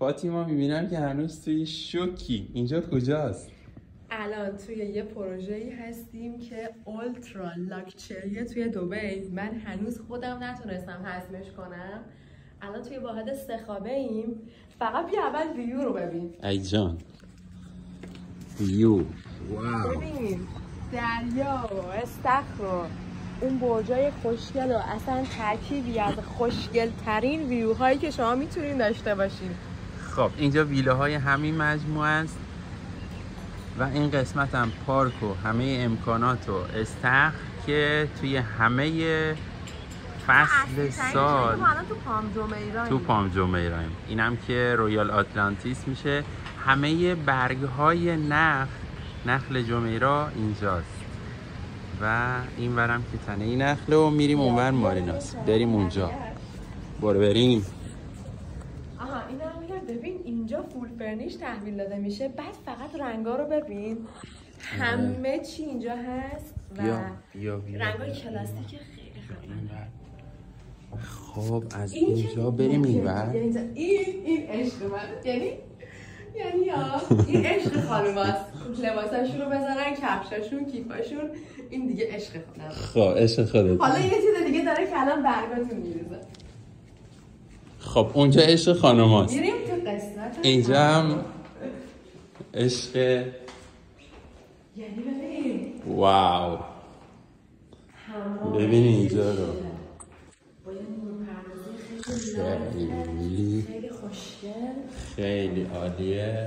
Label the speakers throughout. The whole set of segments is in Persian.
Speaker 1: فاطیما میبینم که هنوز توی شوکی. اینجا کجاست؟
Speaker 2: الان توی یه پروژه‌ای هستیم که اولترا لاکچریه توی دبی. من هنوز خودم نتونستم هضمش کنم. الان توی واحد سخابه ایم. فقط بیا اول ویو رو ببین.
Speaker 1: ای جان ویو، واو،
Speaker 2: ببین دریا و استخر و اون برجای خوشگل و اصلا ترکیبی از خوشگل ترین ویوهایی که شما میتونین داشته باشین.
Speaker 1: خب اینجا ویلاهای همین مجموعه است و این قسمت هم پارک و همه امکانات و استخر که توی همه فصل سال تو پام جمیراییم. اینم که رویال آتلانتیس میشه. همه برگ‌های نخل جمیرا اینجاست و این ورم که تنه این نخله و میریم اونور ماریناس. بریم اونجا. برو بریم.
Speaker 2: آها اینا هم میگم ببین اینجا فول فرنیش تحویل داده میشه. بعد فقط رنگا رو ببین، همه چی اینجا هست و رنگای کلاسیک خیلی خفنه.
Speaker 1: خب از اینجا بریم اینور.
Speaker 2: این عشق من، یعنی این عشق خانوماست. لباساشون رو بذارن، کفشاشون، کیفاشون، این دیگه عشق خودم.
Speaker 1: خب عشق خودت.
Speaker 2: حالا یه چیز دیگه داره که الان برگاتون میریزه.
Speaker 1: خب اونجا عشق خانوماست.
Speaker 2: میریم تو قسمت
Speaker 1: اینجا هم عشق.
Speaker 2: یعنی ببین
Speaker 1: واو، ببین اینجا رو.
Speaker 2: خیلی خوشگل،
Speaker 1: خیلی عالیه،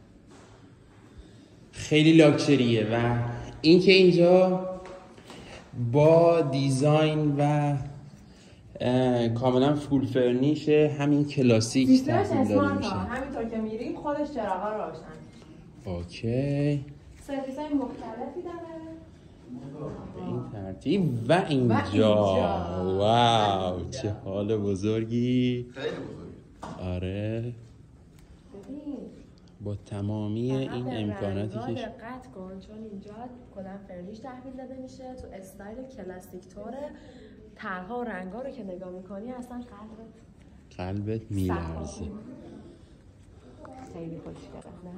Speaker 1: خیلی لاکچریه و اینکه اینجا با دیزاین و کاملا فول فرنیشه، همین کلاسیک تحویل داده میشه.
Speaker 2: همینطور که میریم خودش چراغا رو روشن.
Speaker 1: اوکی.
Speaker 2: سرویس‌های مختلفی داره
Speaker 1: به این ترتیب و اینجا واو چه حال بزرگی.
Speaker 3: خیلی بزرگی.
Speaker 1: آره
Speaker 2: ببین
Speaker 1: با تمامی این امکاناتی که
Speaker 2: دقت کن، چون اینجا کلا فرنیش تحویل داده میشه تو استایل کلاسیک توره. طرح‌ها و رنگا رو که نگاه میکنی اصلا
Speaker 1: قلبت میلرزه.
Speaker 2: خیلی خوشگله نه؟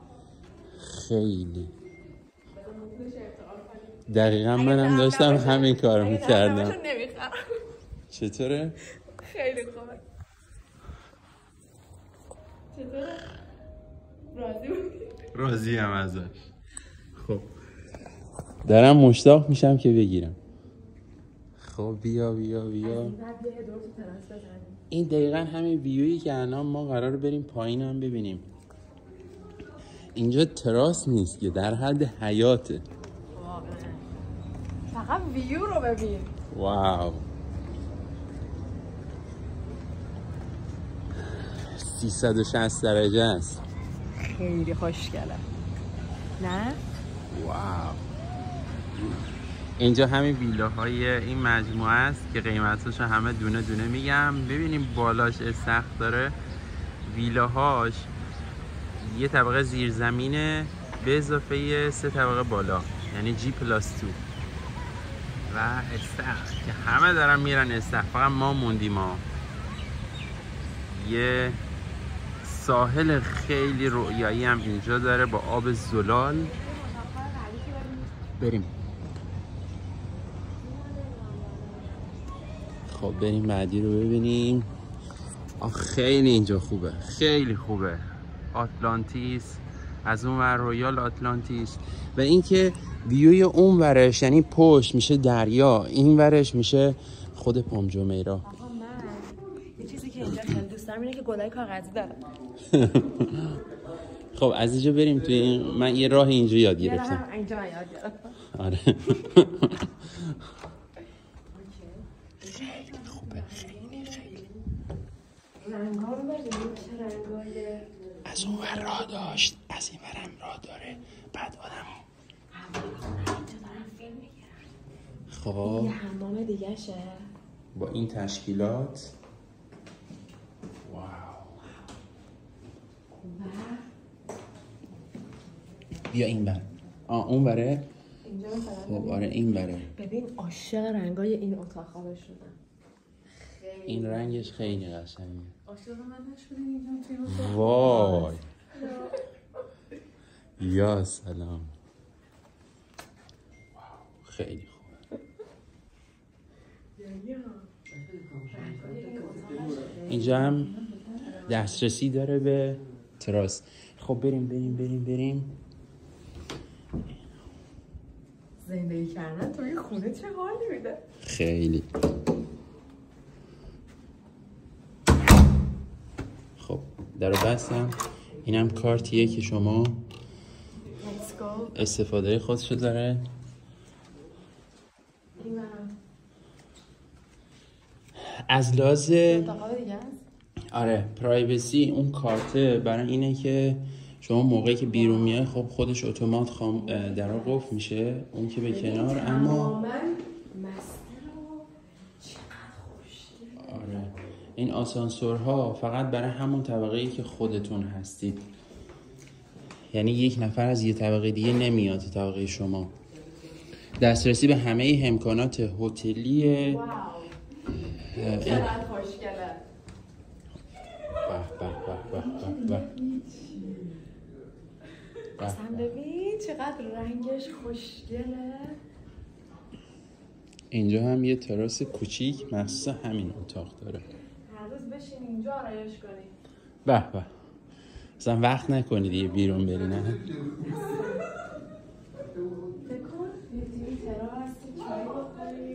Speaker 1: خیلی دقیقا منم داشتم همین کارو میکردم. چطوره؟
Speaker 2: خیلی خوبه. چطوره؟ راضی بودی؟
Speaker 1: راضی هم ازش. خب دارم مشتاق میشم که بگیرم. خب بیا این دقیقا همین ویویی که الان ما قرار بریم پایین هم ببینیم. اینجا تراس نیست که در حد حیاته.
Speaker 2: فقط ویو رو ببین.
Speaker 1: واو 360 درجه است.
Speaker 2: خیلی خوشگله نه؟
Speaker 1: واو اینجا همین ویلاهای این مجموعه است که قیمتاشو همه دونه دونه میگم. ببینیم بالاش استخر داره. ویلاهاش یه طبقه زیرزمینه به اضافه 3 طبقه بالا، یعنی G+2 و استخر که همه دارن میرن استخر. فقط ما موندیم. یه ساحل خیلی رویایی هم اینجا داره با آب زلال. بریم. خب بریم بعدی رو ببینیم. خیلی اینجا خوبه، خیلی خوبه. آتلانتیس، از اون ور رویال آتلانتیس و اینکه ویوی اون ورش یعنی پشت میشه دریا، این ورش میشه خود پام جمیرا.
Speaker 2: آقا من یه چیزی که اینجا خیلی دوست دارم اینه که گلای کاغذی داره.
Speaker 1: خب از اینجا بریم توی این. من یه راه اینجا یاد گرفتم.
Speaker 2: اینجا یاد گرفتم.
Speaker 1: آره. خیلی خوبه، خیلی
Speaker 2: رنگ‌ها رو ببینید چه رنگای.
Speaker 1: از اون ور راه داشت، از این ورم راه داره. بعد آدم خب
Speaker 2: یه حمام دیگه شه
Speaker 1: با این تشکیلات. واو. بیا این بر. اون بره.
Speaker 2: اینجا
Speaker 1: خب آره این بره.
Speaker 2: ببین عاشق رنگای این اتاق‌ها شدم.
Speaker 1: این رنگش خیلی قشنگه.
Speaker 2: عاشق من نشدی اینجا.
Speaker 1: وای یا سلام. خیلی خوب. اینجا هم دسترسی داره به تراس. خب بریم.
Speaker 2: زندگی کردن توی خونه چه حالی میده؟
Speaker 1: خیلی. خب درو بستم. اینم کارتیه که شما استفاده خودشو داره. از لحاظ آره پرایوسی اون کارته برای اینه که شما موقعی که بیرون میای خب خودش اتومات درا قفل میشه، اون که به کنار. اما آره این آسانسورها فقط برای همون طبقه‌ای که خودتون هستید، یعنی یک نفر از یه طبقه دیگه نمیاد تو طبقه شما. دسترسی به همه امکانات هتلی.
Speaker 2: واو چقدر خوشگله.
Speaker 1: به
Speaker 2: اصلا ببین چقدر رنگش خوشگله.
Speaker 1: اینجا هم یه تراس کوچیک مخصوص همین اتاق داره.
Speaker 2: هر روز بشین اینجا آرایش کنی.
Speaker 1: به اصلا وقت نکنید یه بیرون بری. نه
Speaker 2: بکن یه تراس چای بخوری.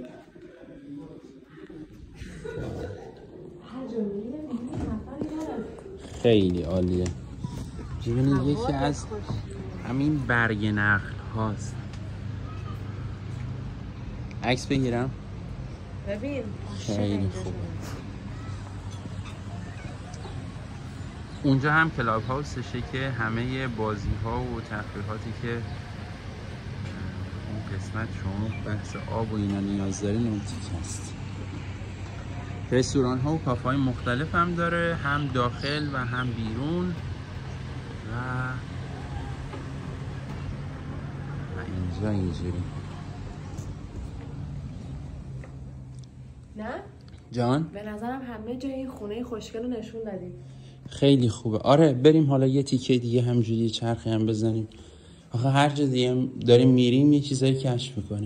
Speaker 2: هر جا میره نفری نداره.
Speaker 1: خیلی عالیه. ببینید یکی از همین برگ نخل هاست. عکس بگیرم؟
Speaker 2: ببین
Speaker 1: خیلی خوبه. اونجا هم کلاب هاوسشه که همه بازی ها و تفریحاتی که اون قسمت شما بحث آب و اینا نیاز دارین اون تیک هست. رستوران ها و کافه های مختلف هم داره، هم داخل و هم بیرون. و اینجا اینجوری.
Speaker 2: نه؟
Speaker 1: جان؟
Speaker 2: به نظرم همه جای این خونه خوشگل رو نشون دادیم.
Speaker 1: خیلی خوبه. آره بریم حالا یه تیکه دیگه همجوری چرخی هم بزنیم. آخه هر جا دیگه داریم میریم یه چیزایی کشف میکنیم.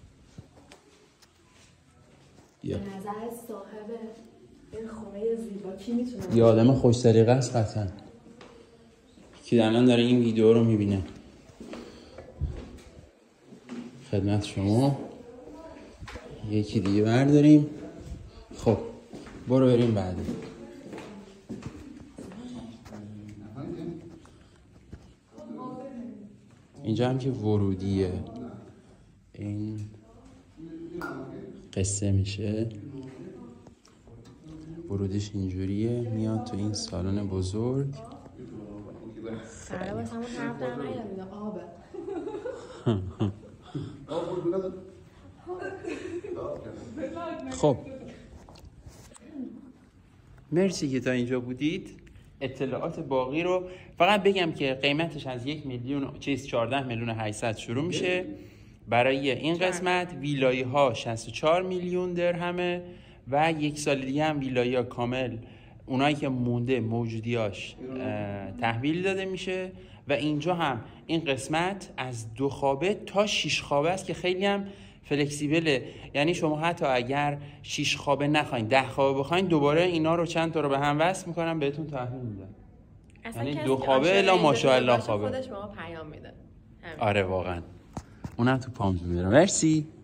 Speaker 2: به نظر صاحب این خونه زیبا کی میتونه؟
Speaker 1: یه آدم خوش سلیقه است قطعا که الان داره این ویدیو رو میبینه. خدمت شما یکی دیگه برداریم. خب برو بریم بعدی. اینجا هم که ورودیه، این قصه میشه. ورودیش اینجوریه، میاد تو این سالن بزرگ.
Speaker 2: سره باید همون طرف در نگیدم آبه.
Speaker 1: خب مرسی که تا اینجا بودید. اطلاعات باقی رو فقط بگم که قیمتش از 14 میلیون 800 شروع میشه. برای این قسمت ویلایی ها 64 میلیون درهمه و یک سال دیگه هم ویلایی ها کامل اونایی که مونده موجودیاش تحویل داده میشه. و اینجا هم این قسمت از 2 خوابه تا 6 خوابه است که خیلی هم فلکسیبله. یعنی شما حتی اگر 6 خوابه نخواین 10 خوابه بخواین دوباره اینا رو چند تا رو به هم وصل میکنم بهتون تحویل میدن. یعنی 2 خوابه الا ماشاءالله خوابه.
Speaker 2: خودش به ما پیام میده.
Speaker 1: آره واقعا اونم تو پام میره. مرسی.